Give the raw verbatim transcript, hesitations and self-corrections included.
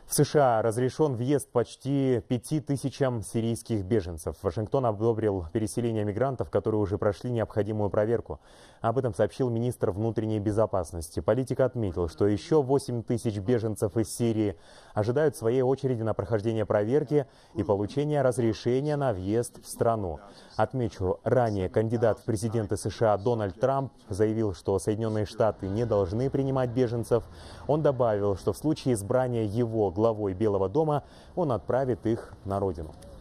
В США разрешен въезд почти пяти тысячам сирийских беженцев. Вашингтон одобрил переселение мигрантов, которые уже прошли необходимую проверку. Об этом сообщил министр внутренней безопасности. Политик отметил, что еще восемь тысяч беженцев из Сирии ожидают своей очереди на прохождение проверки и получение разрешения на въезд в страну. Отмечу, ранее кандидат в президенты США Дональд Трамп заявил, что Соединенные Штаты не должны принимать беженцев. Он добавил, что в случае избрания его главой Белого дома он отправит их на родину.